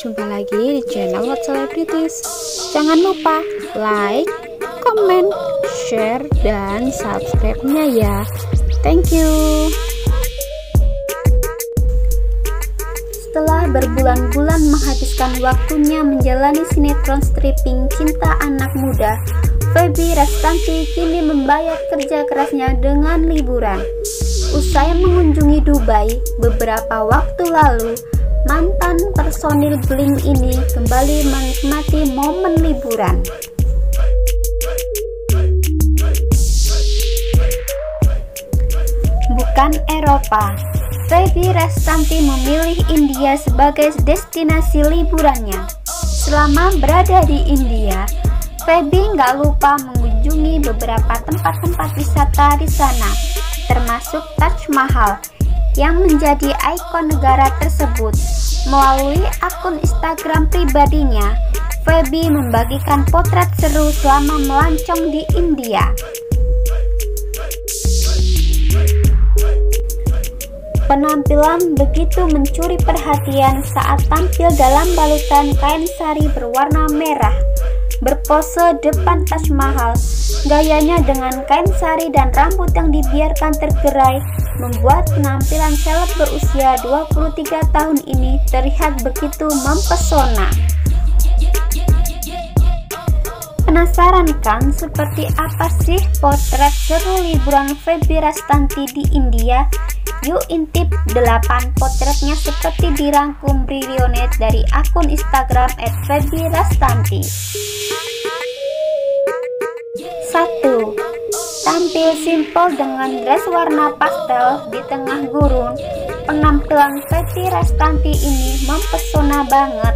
Jumpa lagi di channel What Celebrities. Jangan lupa like, comment, share, dan subscribe-nya ya. Thank you. Setelah berbulan-bulan menghabiskan waktunya menjalani sinetron stripping cinta anak muda, Feby Rastanti kini membayar kerja kerasnya dengan liburan. Usai mengunjungi Dubai beberapa waktu lalu, mantan personil Bling ini kembali menikmati momen liburan. Bukan Eropa, Feby Rastanti memilih India sebagai destinasi liburannya. Selama berada di India, Feby nggak lupa mengunjungi beberapa tempat-tempat wisata di sana, termasuk Taj Mahal yang menjadi ikon negara tersebut. Melalui akun Instagram pribadinya, Feby membagikan potret seru selama melancong di India. Penampilan begitu mencuri perhatian saat tampil dalam balutan kain sari berwarna merah, berpose depan Taj Mahal. Gayanya dengan kain sari dan rambut yang dibiarkan tergerai membuat penampilan seleb berusia 23 tahun ini terlihat begitu mempesona. Penasaran kan seperti apa sih potret seru liburan Feby Rastanti di India? Yuk intip 8 potretnya seperti dirangkum Brilionet dari akun Instagram @FebyRastanti. 1. Tampil simpel dengan dress warna pastel di tengah gurun. Penampilan Feby Rastanti ini mempesona banget.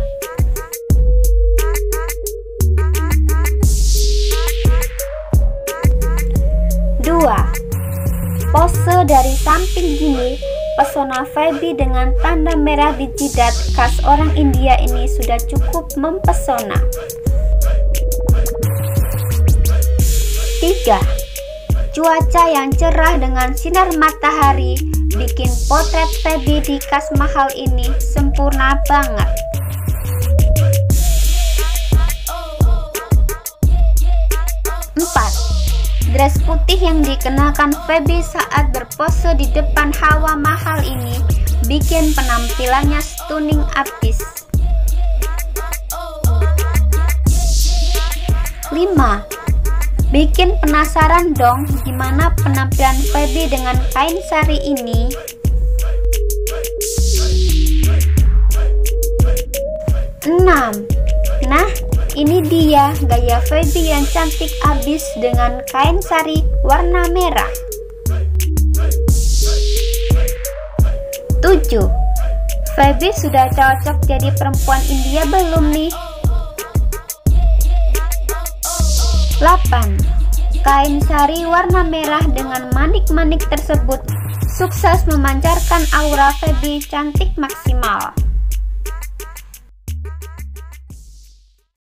2. Pose dari samping gini, pesona Feby dengan tanda merah di jidat khas orang India ini sudah cukup mempesona. 3. Cuaca yang cerah dengan sinar matahari bikin potret Feby di Taj Mahal ini sempurna banget. 4. Dress putih yang dikenakan Feby saat berpose di depan Hawa Mahal ini bikin penampilannya stunning abis. 5. Bikin penasaran dong gimana penampilan Feby dengan kain sari ini? 6. Nah, ini dia gaya Feby yang cantik abis dengan kain sari warna merah. 7. Feby sudah cocok jadi perempuan India belum nih? 8. Kain sari warna merah dengan manik-manik tersebut sukses memancarkan aura Feby cantik maksimal.